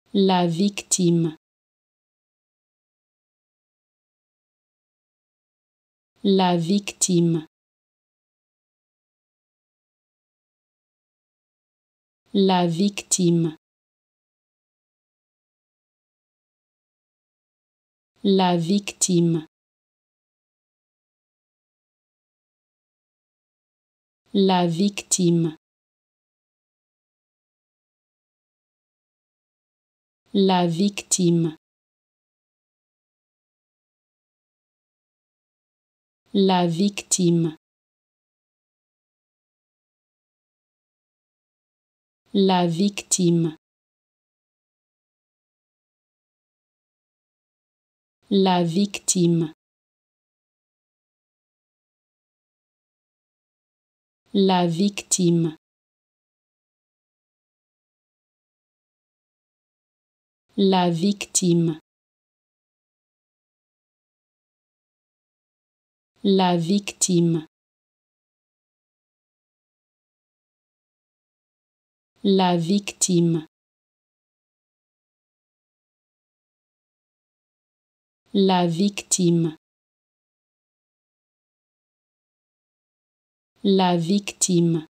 La victime. La victime. La victime. La victime. La victime. La victime. La victime. La victime. La victime. La victime. La victime. La victime. La victime. La victime. La victime.